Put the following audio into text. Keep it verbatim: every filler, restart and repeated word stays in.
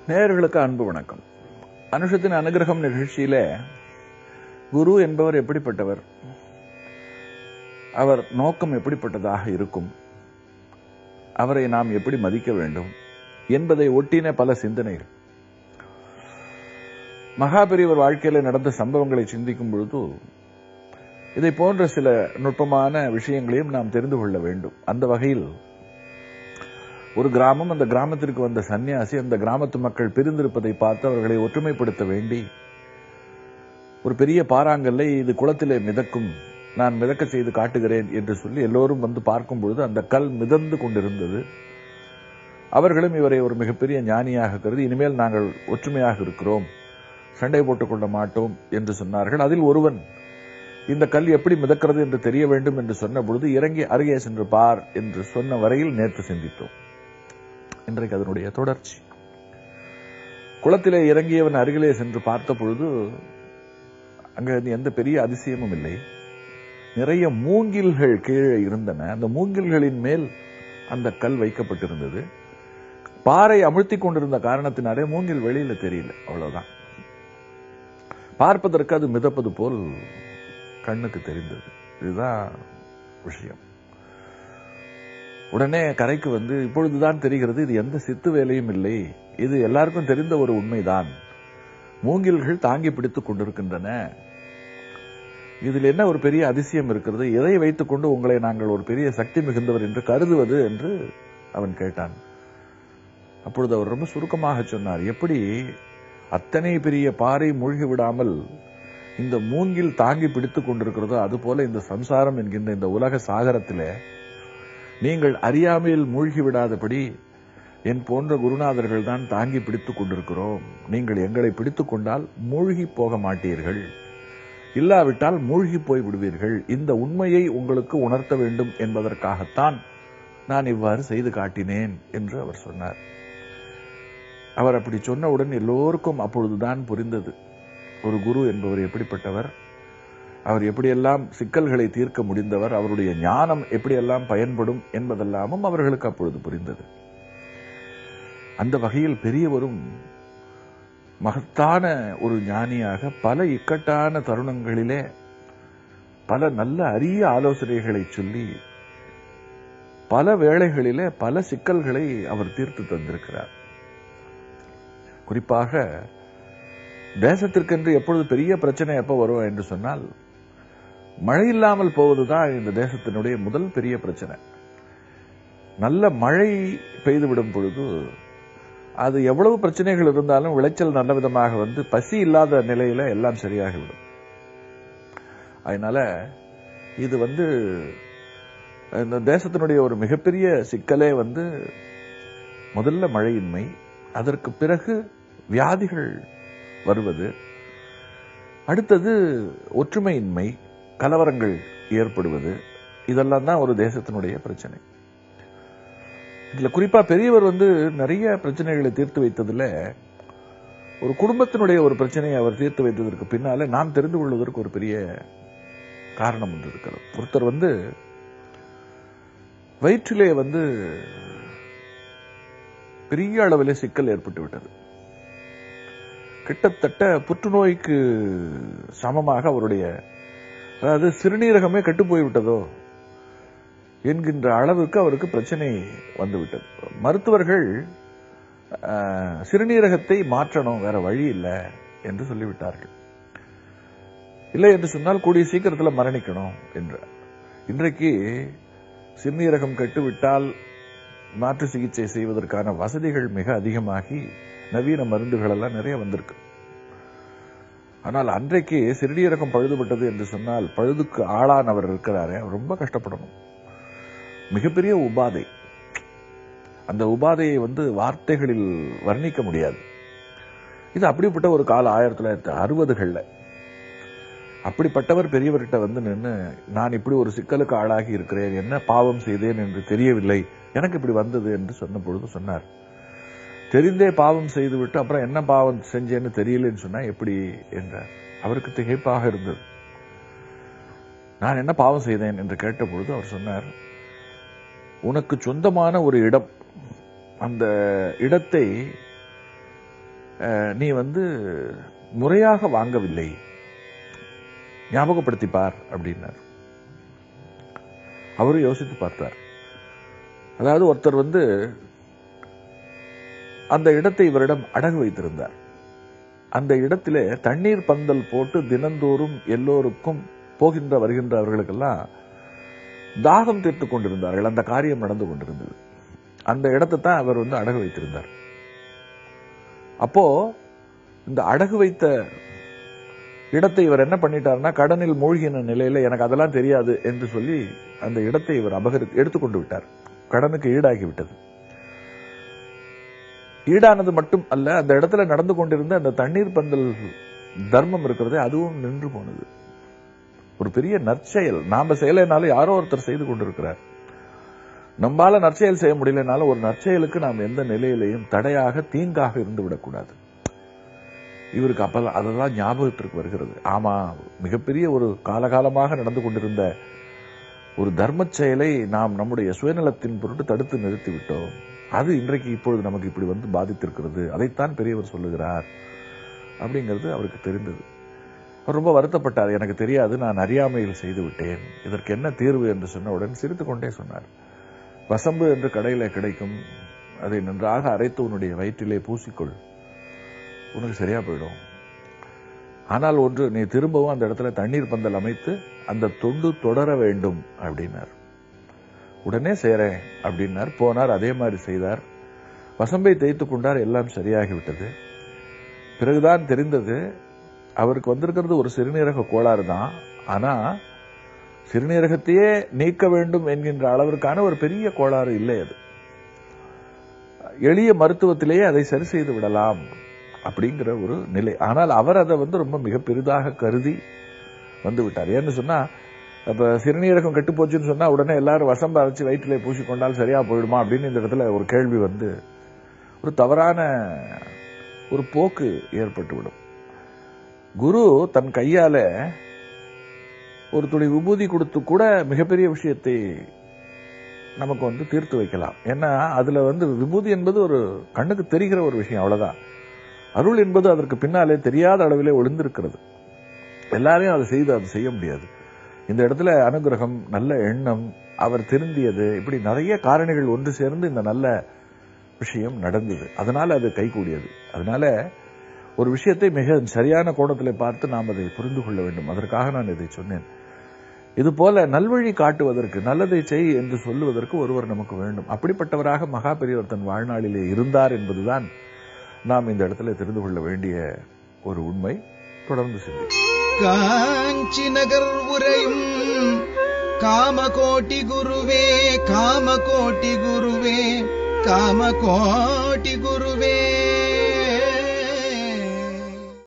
நேயர்களுக்கு அன்பு வணக்கம். அனுஷத்தின் அனுகிரகம் நிகழ்ச்சியில குரு என்பவர் எப்படிப்பட்டவர், அவர் நோக்கம் எப்படிப்பட்டதாக இருக்கும், அவரை நாம் எப்படி மதிக்க வேண்டும் என்பதை ஒட்டின பல சிந்தனைகள். மகாபெரியவர் வாழ்க்கையில நடந்த சம்பவங்களை சிந்திக்கும் பொழுது இதை போன்ற சில நுட்பமான விஷயங்களையும் நாம் தெரிந்து கொள்ள வேண்டும். அந்த வகையில் ஒரு கிராமம், அந்த கிராமத்திற்கு வந்த சன்னியாசி அந்த கிராமத்து மக்கள் பிரிந்திருப்பதை பார்த்து அவர்களை ஒற்றுமைப்படுத்த வேண்டி ஒரு பெரிய பாறாங்கல்லை இது குளத்திலே மிதக்கும், நான் மிதக்க செய்து காட்டுகிறேன் என்று சொல்லி எல்லோரும் வந்து பார்க்கும் பொழுது அந்த கல் மிதந்து கொண்டிருந்தது. அவர்களும் இவரை ஒரு மிகப்பெரிய ஞானியாக கருதி இனிமேல் நாங்கள் ஒற்றுமையாக இருக்கிறோம், சண்டை போட்டுக் கொள்ள மாட்டோம் என்று சொன்னார்கள். அதில் ஒருவன் இந்த கல் எப்படி மிதக்கிறது என்று தெரிய வேண்டும் என்று சொன்ன பொழுது இறங்கி அருகே சென்று பார் என்று சொன்ன வரையில் நேற்று சிந்தித்தோம். இன்றைக்கு அதனுடைய தொடர்ச்சி. குளத்திலே இறங்கியவன் அருகிலே சென்று பார்த்த பொழுது அங்க எந்த பெரிய அதிசயமும் இல்லை. நிறைய மூங்கில்கள் கீழே இருந்தன. அந்த மூங்கில்களின் மேல் அந்த கல் வைக்கப்பட்டிருந்தது. பாறை அமுழ்த்தி கொண்டிருந்த காரணத்தினாலே மூங்கில் வெளியில தெரியல, அவ்வளவுதான். பார்ப்பதற்கு அது மிதப்பது போல் கண்ணுக்கு தெரிந்தது. இதுதான் விஷயம். உடனே கரைக்கு வந்து இப்பொழுதுதான் தெரிகிறது இது எந்த சித்து வேலையும் இல்லை, இது எல்லாருக்கும் தெரிந்த ஒரு உண்மைதான். மூங்கில்கள் தாங்கி பிடித்துக் கொண்டிருக்கின்றன, இதில் என்ன ஒரு பெரிய அதிசயம் இருக்கிறது, எதை வைத்துக் கொண்டு உங்களை நாங்கள் ஒரு பெரிய சக்தி மிகுந்தவர் என்று கருதுவது என்று அவன் கேட்டான். அப்பொழுது அவர் ரொம்ப சுருக்கமாக சொன்னார், எப்படி அத்தனை பெரிய பாறை மூழ்கி விடாமல் இந்த மூங்கில் தாங்கி பிடித்துக் கொண்டிருக்கிறதோ அதுபோல இந்த சம்சாரம் என்கின்ற இந்த உலக சாகரத்திலே நீங்கள் அறியாமையில் மூழ்கி விடாதபடி என் போன்ற குருநாதர்கள் தான் தாங்கி பிடித்துக் கொண்டிருக்கிறோம். நீங்கள் எங்களை பிடித்துக் கொண்டால் மூழ்கி போக மாட்டீர்கள், இல்லாவிட்டால் மூழ்கி போய் விடுவீர்கள். இந்த உண்மையை உங்களுக்கு உணர்த்த வேண்டும் என்பதற்காகத்தான் நான் இவ்வாறு செய்து காட்டினேன் என்று அவர் சொன்னார். அவர் அப்படி சொன்னவுடன் எல்லோருக்கும் அப்பொழுதுதான் புரிந்தது ஒரு குரு என்பவர் எப்படிப்பட்டவர், அவர் எப்படியெல்லாம் சிக்கல்களை தீர்க்க முடிந்தவர், அவருடைய ஞானம் எப்படியெல்லாம் பயன்படும் என்பதெல்லாமும் அவர்களுக்கு அப்பொழுது புரிந்தது. அந்த வகையில் பெரியவரும் மகத்தான ஒரு ஞானியாக பல இக்கட்டான தருணங்களிலே பல நல்ல அரிய ஆலோசனைகளை சொல்லி பல வேளைகளிலே பல சிக்கல்களை அவர் தீர்த்து தந்திருக்கிறார். குறிப்பாக தேசத்திற்கென்று எப்பொழுது பெரிய பிரச்சனை எப்ப வரும் என்று சொன்னால், மழை இல்லாமல் போவதுதான் இந்த தேசத்தினுடைய முதல் பெரிய பிரச்சனை. நல்ல மழை பெய்துவிடும் பொழுது அது எவ்வளவு பிரச்சனைகள் இருந்தாலும் விளைச்சல் நல்ல விதமாக வந்து பசி இல்லாத நிலையில எல்லாம் சரியாகிவிடும். அதனால இது வந்து இந்த தேசத்தினுடைய ஒரு மிகப்பெரிய சிக்கலே வந்து முதல்ல மழையின்மை, அதற்கு பிறகு வியாதிகள் வருவது, அடுத்தது ஒற்றுமையின்மை, கலவரங்கள் ஏற்படுவது, இதெல்லாம் தான் ஒரு தேசத்தினுடைய பிரச்சனை. இதுல குறிப்பா பெரியவர் வந்து நிறைய பிரச்சனைகளை தீர்த்து வைத்ததுல ஒரு குடும்பத்தினுடைய ஒரு பிரச்சனையை அவர் தீர்த்து வைத்ததற்கு பின்னால நாம் தெரிந்து கொள்வதற்கு ஒரு பெரிய காரணம் ஒன்று இருக்கிறது. ஒருத்தர் வந்து வயிற்றிலே வந்து பெரிய அளவில் சிக்கல் ஏற்பட்டு விட்டது. கிட்டத்தட்ட புற்றுநோய்க்கு சமமாக அவருடைய, அதாவது சிறுநீரகமே கெட்டு போய்விட்டதோ என்கின்ற அளவுக்கு அவருக்கு பிரச்சனை வந்துவிட்டது. மருத்துவர்கள் சிறுநீரகத்தை மாற்றணும், வேற வழி இல்லை என்று சொல்லிவிட்டார்கள். இல்லை என்று சொன்னால் கூடிய சீக்கிரத்தில் மரணிக்கணும் என்று. இன்றைக்கு சிறுநீரகம் கெட்டுவிட்டால் மாற்று சிகிச்சை செய்வதற்கான வசதிகள் மிக அதிகமாகி நவீன மருந்துகள் எல்லாம் நிறைய வந்திருக்கு. ஆனால் அன்றைக்கு சிறுநீரகம் பழுதுபட்டது என்று சொன்னால் பழுதுக்கு ஆளானவர் இருக்கிறாரே ரொம்ப கஷ்டப்படணும். மிகப்பெரிய உபாதை. அந்த உபாதையை வந்து வார்த்தைகளில் வர்ணிக்க முடியாது. இது அப்படிப்பட்ட ஒரு கால ஆயிரத்தி தொள்ளாயிரத்தி அறுபதுகள்ல அப்படிப்பட்டவர் பெரியவர்கிட்ட வந்து நின்று, நான் இப்படி ஒரு சிக்கலுக்கு ஆளாகி இருக்கிறேன், என்ன பாவம் செய்தேன் என்று தெரியவில்லை, எனக்கு இப்படி வந்தது என்று சொன்ன பொழுது சொன்னார், தெரிந்தே பாவம் செய்துவிட்டு அப்புறம் என்ன பாவம் செஞ்சேன்னு தெரியலன்னு சொன்னா எப்படி என்றார். அவருக்கு திகைப்பாக இருந்தது. நான் என்ன பாவம் செய்தேன் என்று கேட்ட பொழுது அவர் சொன்னார், உனக்கு சொந்தமான ஒரு இடம், அந்த இடத்தை நீ வந்து முறையாக வாங்கவில்லை, ஞாபகப்படுத்திப்பார் அப்படின்னார். அவரும் யோசித்து பார்த்தார். அதாவது ஒருத்தர் வந்து அந்த இடத்தை இவரிடம் அடகு வைத்திருந்தார். அந்த இடத்திலே தண்ணீர் பந்தல் போட்டு தினந்தோறும் எல்லோருக்கும் போகின்ற வருகின்றவர்களுக்கெல்லாம் தாகம் தீர்த்துக் கொண்டிருந்தார்கள். அந்த காரியம் நடந்து கொண்டிருந்தது. அந்த இடத்தை தான் அவர் வந்து அடகு வைத்திருந்தார். அப்போ இந்த அடகு வைத்த இடத்தை இவர் என்ன பண்ணிட்டார்னா, கடனில் மூழ்கின நிலையில எனக்கு அதெல்லாம் தெரியாது என்று சொல்லி அந்த இடத்தை இவர் அபகரித்து எடுத்துக்கொண்டு விட்டார். கடனுக்கு ஈடாகி விட்டது. ஈடானது மட்டும் அல்ல, அந்த இடத்துல நடந்து கொண்டிருந்த அந்த தண்ணீர் பந்தல் தர்மம் இருக்கிறது, அதுவும் நின்று போனது. ஒரு பெரிய நற்செயல். நாம செய்யலைனாலும் யாரோ ஒருத்தர் செய்து கொண்டிருக்கிறார். நம்மால நற்செயல் செய்ய முடியலனாலும் ஒரு நற்செயலுக்கு நாம் எந்த நிலையிலையும் தடையாக தீங்காக இருந்து விடக்கூடாது. இவருக்கு அப்பெல்லாம் அதெல்லாம் ஞாபகத்திற்கு வருகிறது. ஆமா, மிகப்பெரிய ஒரு காலகாலமாக நடந்து கொண்டிருந்த ஒரு தர்ம செயலை நாம் நம்முடைய சுயநலத்தின் பொருட்டு தடுத்து நிறுத்திவிட்டோம். அது இன்றைக்கு இப்பொழுது நமக்கு இப்படி வந்து பாதித்திருக்கிறது. அதைத்தான் பெரியவர் சொல்லுகிறார் அப்படிங்கிறது அவருக்கு தெரிந்தது. அவர் ரொம்ப வருத்தப்பட்டார். எனக்கு தெரியாது, நான் அறியாமையில் செய்து விட்டேன், இதற்கு என்ன தீர்வு என்று சொன்னவுடன் சிரித்துக் கொண்டே சொன்னார், வசம்பு என்று கடையில கிடைக்கும், அதை நன்றாக அரைத்து உன்னுடைய வயிற்றிலே பூசிக்கொள், உனக்கு சரியா போயிடும். ஆனால் ஒன்று, நீ திரும்பவும் அந்த இடத்துல தண்ணீர் பந்தல் அமைத்து அந்த தொண்டு தொடர வேண்டும் அப்படின்னார். உடனே செய்றேன் அப்படின்னார். போனார், அதே மாதிரி செய்தார். வசம்பை தேய்த்து கொண்டார். எல்லாம் சரியாகிவிட்டது. பிறகுதான் தெரிந்தது, அவருக்கு வந்திருக்கிறது ஒரு சிறுநீரக கோளாறு தான். ஆனா சிறுநீரகத்தையே நீக்க வேண்டும் என்கின்ற அளவிற்கான ஒரு பெரிய கோளாறு இல்லை. அது எளிய மருத்துவத்திலேயே அதை சரி செய்து விடலாம் அப்படிங்கிற ஒரு நிலை. ஆனால் அவர் அதை வந்து ரொம்ப மிக பெரிதாக கருதி வந்து விட்டார். ஏன்னு சொன்னா, அப்ப சிறுநீரகம் கெட்டு போச்சுன்னு சொன்னா உடனே எல்லாரும் வசம்ப அரைச்சு வயிற்றிலே பூசிக்கொண்டால் சரியா போயிடுமா அப்படின்னு இந்த இடத்துல ஒரு கேள்வி வந்து ஒரு தவறான ஒரு போக்கு ஏற்பட்டுவிடும். குரு தன் கையால ஒரு துளி விபூதி கொடுத்து கூட மிகப்பெரிய விஷயத்தை நமக்கு வந்து தீர்த்து வைக்கலாம். ஏன்னா அதுல வந்து விபூதி என்பது ஒரு கண்ணுக்கு தெரிகிற ஒரு விஷயம், அவ்வளவுதான். அருள் என்பது அதற்கு பின்னாலே தெரியாத அளவிலே ஒளிந்திருக்கிறது. எல்லாரையும் அதை செய்து அது செய்ய முடியாது. இந்த இடத்துல அனுகிரகம், நல்ல எண்ணம், அவர் திருந்தியது, இப்படி நிறைய காரணிகள் ஒன்று சேர்ந்து இந்த நல்ல விஷயம் நடந்தது. அதனால அது கைகூடியது. அதனால ஒரு விஷயத்தை மிக சரியான கோணத்தில் பார்த்து நாம் அதை புரிந்து கொள்ள வேண்டும். அதற்காக நான் இதை சொன்னேன். இது போல நல்வழி காட்டுவதற்கு, நல்லதை செய் என்று சொல்லுவதற்கு ஒருவர் நமக்கு வேண்டும். அப்படிப்பட்டவராக மகா பெரியவர் தன் வாழ்நாளிலே இருந்தார் என்பதுதான் நாம் இந்த இடத்துல தெரிந்து கொள்ள வேண்டிய ஒரு உண்மை. தொடர்ந்து சென்று காஞ்சி நகர் உரையும் காமகோட்டி குருவே, காமகோட்டி குருவே, காமகோட்டி குருவே.